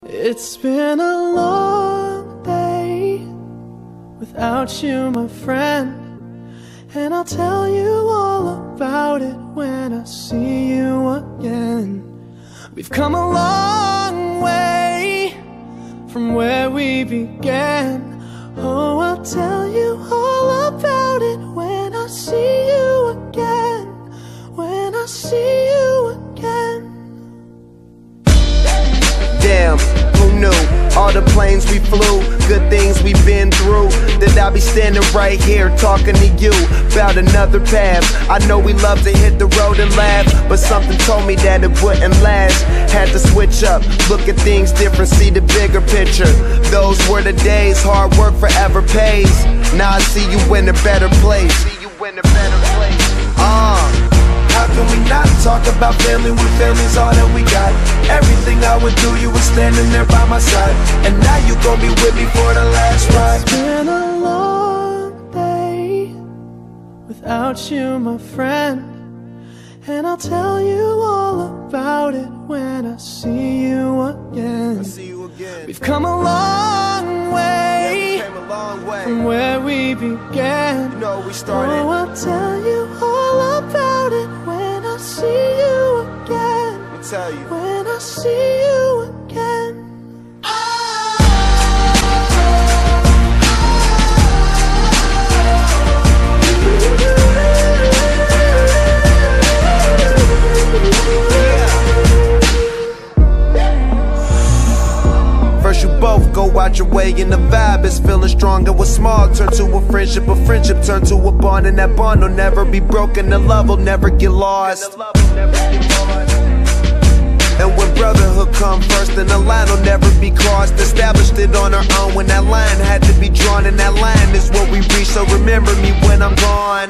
It's been a long day without you, my friend, and I'll tell you all about it when I see you again. We've come a long way from where we began. Oh, I'll tell you all about it when I see you again. When I see you again. Damn, who knew? All the planes we flew, good things we've been through, that I'll be standing right here talking to you about another path. I know we love to hit the road and laugh, but something told me that it wouldn't last. Had to switch up, look at things different, see the bigger picture. Those were the days, hard work forever pays. Now I see you in a better place. How can we not talk about family when family's all that we got? Everything I went through, you were standing there by my side, and now you gon' be with me for the last ride. It's been a long day without you, my friend, and I'll tell you all about it when I see you again. We've come a long way, from where we began. You know we started. Oh, I'll tell you all about it when I see you again. Let me tell you. When I see you again. First you both go out your way and the vibe is feeling strong. And what's small turn to a friendship turn to a bond, and that bond will never be broken. The love will never get lost. And when brotherhood come first, then the line will never be crossed. Established it on our own when that line had to be drawn, and that line is what we reach. So remember me when I'm gone.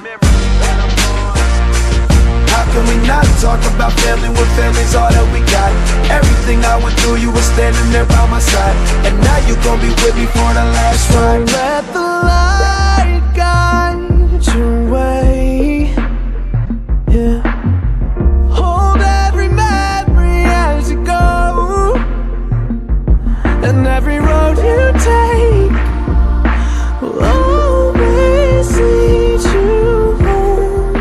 How can we not talk about family when family's all that we got? Everything I went through, you were standing there by my side, and now you gon' be with me for the last ride. Let the light guide your way. Yeah. Hold every memory as you go, and every road you take will always lead you home.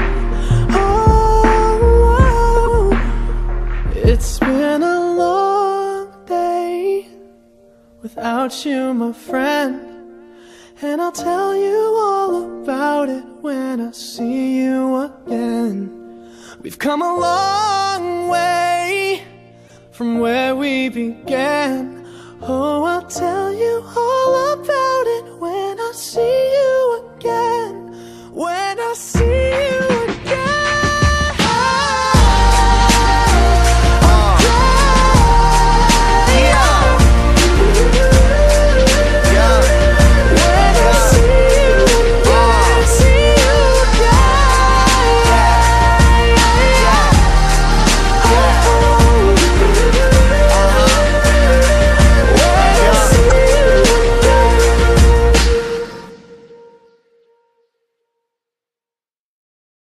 Oh, it's been a long day without you, my friend, and I'll tell you all about it when I see you again. We've come a long way from where we began. Oh, I'll tell you all about